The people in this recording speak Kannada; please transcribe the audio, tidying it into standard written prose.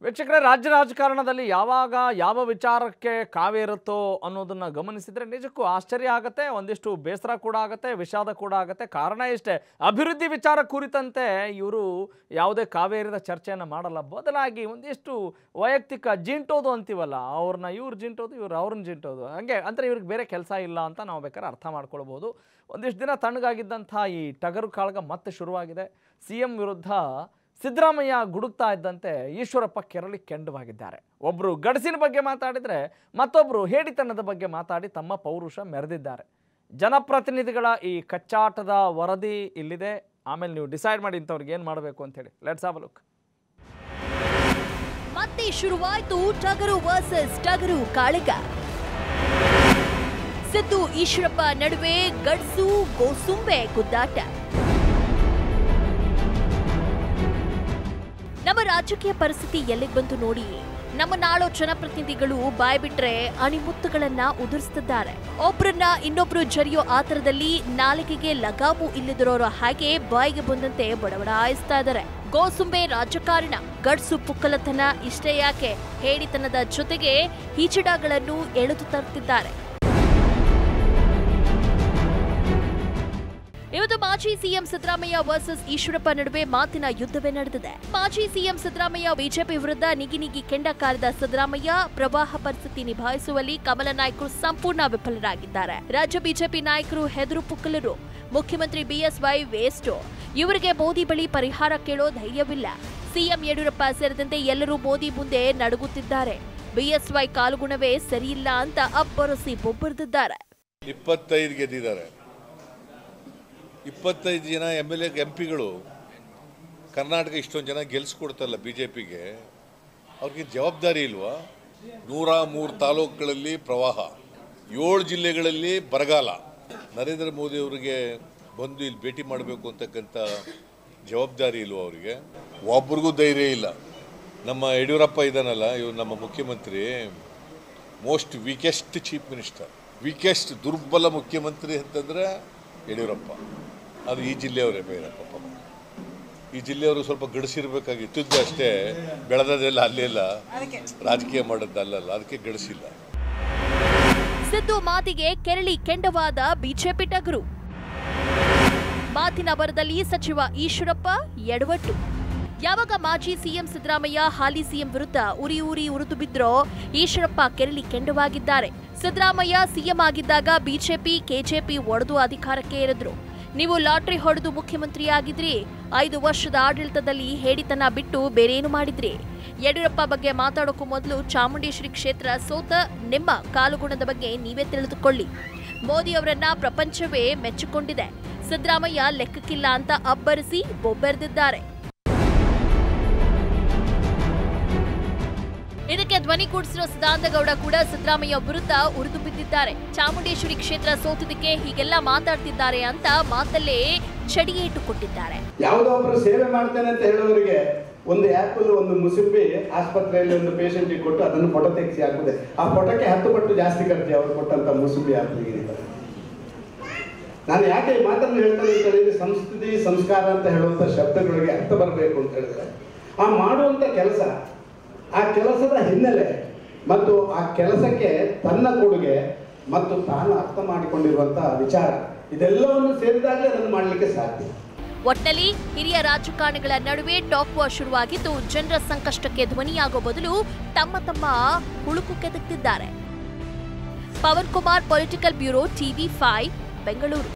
ವೀಕ್ಷಕರೇ, ರಾಜ್ಯ ರಾಜಕಾರಣದಲ್ಲಿ ಯಾವಾಗ ಯಾವ ವಿಚಾರಕ್ಕೆ ಕಾವೇರುತ್ತೋ ಅನ್ನೋದನ್ನ ಗಮನಿಸಿದ್ರೆ ನಿಜಕ್ಕೂ ಆಶ್ಚರ್ಯ ಆಗುತ್ತೆ, ಒಂದಿಷ್ಟು ಬೇಸರ ಕೂಡ ಆಗುತ್ತೆ, ವಿಷಾದ ಕೂಡ ಆಗುತ್ತೆ. ಕಾರಣ ಇಷ್ಟೇ, ಅಭಿವೃದ್ಧಿ ವಿಚಾರ ಕುರಿತಂತೆ ಇವರು ಯಾವುದೇ ಕಾವೇರಿದ ಚರ್ಚೆಯನ್ನು ಮಾಡಲ್ಲ. ಬದಲಾಗಿ ಒಂದಿಷ್ಟು ವೈಯಕ್ತಿಕ ಜಿಂಟೋದು ಅಂತೀವಲ್ಲ, ಅವ್ರನ್ನ ಇವ್ರು ಜಿಂಟೋದು, ಇವ್ರು ಅವ್ರನ್ನ ಜಿಂಟೋದು, ಹಾಗೆ ಅಂದರೆ ಇವ್ರಿಗೆ ಬೇರೆ ಕೆಲಸ ಇಲ್ಲ ಅಂತ ನಾವು ಬೇಕಾದ್ರೆ ಅರ್ಥ ಮಾಡ್ಕೊಳ್ಬೋದು. ಒಂದಿಷ್ಟು ದಿನ ತಣ್ಣಗಾಗಿದ್ದಂಥ ಈ ಟಗರು ಕಾಳಗ ಮತ್ತೆ ಶುರುವಾಗಿದೆ. CM ವಿರುದ್ಧ ಸಿದ್ದರಾಮಯ್ಯ ಗುಡುಕ್ತಾ ಇದ್ದಂತೆ ಈಶ್ವರಪ್ಪ ಕೆರಳಿ ಕೆಂಡವಾಗಿದ್ದಾರೆ. ಒಬ್ಬರು ಗಡಸಿನ ಬಗ್ಗೆ ಮಾತಾಡಿದರೆ ಮತ್ತೊಬ್ಬರು ಹೇಡಿತನದ ಬಗ್ಗೆ ಮಾತಾಡಿ ತಮ್ಮ ಪೌರುಷ ಮೆರೆದಿದ್ದಾರೆ. ಜನಪ್ರತಿನಿಧಿಗಳ ಈ ಕಚ್ಚಾಟದ ವರದಿ ಇಲ್ಲಿದೆ. ಆಮೇಲೆ ನೀವು ಡಿಸೈಡ್ ಮಾಡಿ ಇಂಥವ್ರಿಗೆ ಏನು ಮಾಡಬೇಕು ಅಂತ ಹೇಳಿ. Let's have a look. ಮತ್ತೆ ಶುರುವಾಯಿತು ಟಗರು ವರ್ಸಸ್ ಟಗರು ಕಾಳಗ. ಸಿದ್ದು ಈಶ್ವರಪ್ಪ ನಡುವೆ ಗಡ್ಸು ಗೋಸುಂಬೆ ಗುದ್ದಾಟ. ನಮ್ಮ ರಾಜಕೀಯ ಪರಿಸ್ಥಿತಿ ಎಲ್ಲಿಗೆ ಬಂತು ನೋಡಿ. ನಮ್ಮ ನಾಳೋ ಜನಪ್ರತಿನಿಧಿಗಳು ಬಾಯ್ಬಿಟ್ರೆ ಅಣಿಮುತ್ತುಗಳನ್ನ ಉದುರಿಸುತ್ತಿದ್ದಾರೆ. ಒಬ್ರನ್ನ ಇನ್ನೊಬ್ರು ಜರಿಯೋ ಆತರದಲ್ಲಿ ನಾಲಿಗೆಗೆ ಲಗಾಮು ಇಲ್ಲದಿರೋರ ಹಾಗೆ ಬಾಯಿಗೆ ಬಂದಂತೆ ಬಡಬಡಾಯಿಸ್ತಾ ಇದ್ದಾರೆ. ಗೋಸುಂಬೆ ರಾಜಕಾರಣ, ಗಡ್ಸು ಪುಕ್ಕಲತನ ಇಷ್ಟೇ ಯಾಕೆ, ಹೇಡಿತನದ ಜೊತೆಗೆ ಹಿಚಡಗಳನ್ನು ಎಳೆದು ತರುತ್ತಿದ್ದಾರೆ. ಇವತ್ತು ಮಾಜಿ CM ಸಿದ್ದರಾಮಯ್ಯ ವರ್ಸಸ್ ಈಶ್ವರಪ್ಪ ನಡುವೆ ಮಾತಿನ ಯುದ್ಧವೇ ನಡೆದಿದೆ. ಮಾಜಿ CM ಸಿದ್ದರಾಮಯ್ಯ ಬಿಜೆಪಿ ವಿರುದ್ಧ ನಿಗಿ ಕೆಂಡ ಕಾರಿದ ಸಿದ್ದರಾಮಯ್ಯ ಪ್ರವಾಹ ಪರಿಸ್ಥಿತಿ ನಿಭಾಯಿಸುವಲ್ಲಿ ಕಮಲ ನಾಯಕರು ಸಂಪೂರ್ಣ ವಿಫಲರಾಗಿದ್ದಾರೆ. ರಾಜ್ಯ ಬಿಜೆಪಿ ನಾಯಕರು ಹೆದರು ಪುಕ್ಕಲರು. ಮುಖ್ಯಮಂತ್ರಿ BSY ವೇಸ್ಟ್, ಇವರಿಗೆ ಮೋದಿ ಬಳಿ ಪರಿಹಾರ ಕೇಳೋ ಧೈರ್ಯವಿಲ್ಲ. CM ಯಡಿಯೂರಪ್ಪ ಸೇರಿದಂತೆ ಎಲ್ಲರೂ ಮೋದಿ ಮುಂದೆ ನಡುಗುತ್ತಿದ್ದಾರೆ. BSY ಕಾಲುಗುಣವೇ ಸರಿಯಿಲ್ಲ ಅಂತ ಅಬ್ಬರಸಿ ಬೊಬ್ಬರಿದಿದ್ದಾರೆ. 25 ಗೆದ್ದಿದ್ದಾರೆ. 25 ಜನ MLA MP ಗಳು ಕರ್ನಾಟಕ ಇಷ್ಟೊಂದು ಜನ ಗೆಲ್ಸ್ಕೊಡ್ತಲ್ಲ BJPಗೆ, ಅವ್ರಿಗೆ ಜವಾಬ್ದಾರಿ ಇಲ್ವಾ? 103 ತಾಲೂಕುಗಳಲ್ಲಿ ಪ್ರವಾಹ, 7 ಜಿಲ್ಲೆಗಳಲ್ಲಿ ಬರಗಾಲ. ನರೇಂದ್ರ ಮೋದಿ ಅವರಿಗೆ ಬಂದು ಇಲ್ಲಿ ಭೇಟಿ ಮಾಡಬೇಕು ಅಂತಕ್ಕಂಥ ಜವಾಬ್ದಾರಿ ಇಲ್ವಾ ಅವರಿಗೆ? ಒಬ್ರಿಗೂ ಧೈರ್ಯ ಇಲ್ಲ. ನಮ್ಮ ಯಡಿಯೂರಪ್ಪ ಇದ್ದಾನಲ್ಲ, ಇವರು ನಮ್ಮ ಮುಖ್ಯಮಂತ್ರಿ, most weakest chief minister, weakest ದುರ್ಬಲ ಮುಖ್ಯಮಂತ್ರಿ ಅಂತಂದರೆ ಯಡಿಯೂರಪ್ಪ. ಅದು ಈ ಜಿಲ್ಲೆಯವರೇ ಬೇರೆ. ಪಾಪ ಈ ಜಿಲ್ಲೆಯವರು ಸ್ವಲ್ಪ ಗಡಿಸಿರ್ಬೇಕಾಗಿತ್ತು ಅಷ್ಟೇ, ಬೆಳೆದದೆಲ್ಲ ಅಲ್ಲೆಲ್ಲ ರಾಜಕೀಯ ಮಾಡೋದಲ್ಲ, ಅದಕ್ಕೆ ಗಡಿಸಿಲ್ಲ. ಸಿದ್ದು ಮಾತಿಗೆ ಕೆರಳಿ ಕೆಂಡವಾದ ಬಿಜೆಪಿ ಟಗರು. ಮಾತಿನ ಬರದಲ್ಲಿ ಸಚಿವ ಈಶ್ವರಪ್ಪ ಎಡವಟ್ಟು. ಯಾವಾಗ ಮಾಜಿ CM ಸಿದ್ದರಾಮಯ್ಯ ಹಾಲಿ CM ವಿರುದ್ಧ ಉರಿ ಉರಿದು ಬಿದ್ರೋ, ಈಶ್ವರಪ್ಪ ಕೆರಳಿ ಕೆಂಡವಾಗಿದ್ದಾರೆ. ಸಿದ್ದರಾಮಯ್ಯ CM ಆಗಿದ್ದಾಗ ಬಿಜೆಪಿ KJP ಒಡೆದು ಅಧಿಕಾರಕ್ಕೆ ಏರಿದ್ರು. ನೀವು ಲಾಟ್ರಿ ಹೊಡೆದು ಮುಖ್ಯಮಂತ್ರಿಯಾಗಿದ್ರಿ. 5 ವರ್ಷದ ಆಡಳಿತದಲ್ಲಿ ಹೇಡಿತನ ಬಿಟ್ಟು ಬೇರೇನು ಮಾಡಿದ್ರಿ? ಯಡಿಯೂರಪ್ಪ ಬಗ್ಗೆ ಮಾತಾಡೋಕ್ಕೂ ಮೊದಲು ಚಾಮುಂಡೇಶ್ವರಿ ಕ್ಷೇತ್ರ ಸೋತ ನಿಮ್ಮ ಕಾಲುಗುಣದ ಬಗ್ಗೆ ನೀವೇ ತಿಳಿದುಕೊಳ್ಳಿ. ಮೋದಿ ಅವರನ್ನ ಪ್ರಪಂಚವೇ ಮೆಚ್ಚಿಕೊಂಡಿದೆ. ಸಿದ್ದರಾಮಯ್ಯ ಲೆಕ್ಕಕ್ಕಿಲ್ಲ ಅಂತ ಅಬ್ಬರಿಸಿ ಬೊಬ್ಬೆರೆದಿದ್ದಾರೆ. ಇದಕ್ಕೆ ಧ್ವನಿ ಕೂಡಿಸಿರೋ ಸದಾನಂದಗೌಡ ಕೂಡ ಸಿದ್ದರಾಮಯ್ಯ ವಿರುದ್ಧ ಉರಿದು ಬಿದ್ದಿದ್ದಾರೆ. ಚಾಮುಂಡೇಶ್ವರಿ ಕ್ಷೇತ್ರ ಸೋತಿದ್ದಕ್ಕೆ ಹೀಗೆಲ್ಲ ಮಾತಾಡ್ತಿದ್ದಾರೆ ಅಂತ ಮಾತಲ್ಲೇ ಚಡಿಯೇಟು ಕೊಟ್ಟಿದ್ದಾರೆ. ಯಾವುದೋ ಒಬ್ಬರು ಸೇವೆ ಮಾಡ್ತೇನೆ ಅಂತ ಹೇಳೋರಿಗೆ ಒಂದು ಆ್ಯಪಲ್ ಒಂದು ಮುಸುಂಬಿ ಆಸ್ಪತ್ರೆಯಲ್ಲಿ ಒಂದು ಪೇಷಂಟ್ಗೆ ಕೊಟ್ಟು ಅದನ್ನು ಫೋಟೋ ತೆಗೆಸಿ ಹಾಕಿದೆ. ಆ ಫೋಟೋಕ್ಕೆ 10 ಪಟ್ಟು ಜಾಸ್ತಿ ಖರ್ಚು ಅವರು ಕೊಟ್ಟಂತ ಮುಸುಂಬಿ ಆ್ಯಪಲ್ಗೆ. ನಾನು ಯಾಕೆ ಈ ಮಾತನ್ನು ಹೇಳ್ತೇನೆ ಅಂತ ಹೇಳಿದ್ರೆ, ಸಂಸ್ಕೃತಿ ಸಂಸ್ಕಾರ ಅಂತ ಹೇಳುವಂಥ ಶಬ್ದಗಳಿಗೆ ಅರ್ಥ ಬರಬೇಕು ಅಂತ ಹೇಳಿದ್ರೆ, ಆ ಮಾಡುವಂಥ ಕೆಲಸ, ಆ ಕೆಲಸದ ಹಿನ್ನೆಲೆ ಮತ್ತು ಆ ಕೆಲಸಕ್ಕೆ ತನ್ನ ಕೊಡುಗೆ ಮತ್ತು ತಾನು ಅರ್ಥ ಮಾಡಿಕೊಂಡಿರುವಂಥ ವಿಚಾರ, ಇದೆಲ್ಲವನ್ನು ಸೇರಿದಾಗಲೇ ಅದನ್ನು ಮಾಡಲಿಕ್ಕೆ ಸಾಧ್ಯ. ಒಟ್ಟಲ್ಲಿ ಹಿರಿಯ ರಾಜಕಾರಣಿಗಳ ನಡುವೆ ಟಾಕ್ ವಾರ್ ಶುರುವಾಗಿದ್ದು, ಜನರ ಸಂಕಷ್ಟಕ್ಕೆ ಧ್ವನಿಯಾಗೋ ಬದಲು ತಮ್ಮ ಹುಳುಕು ಕೆದಕ್ತಿದ್ದಾರೆ. Pavan Kumar, political bureau, TV5, Bengaluru.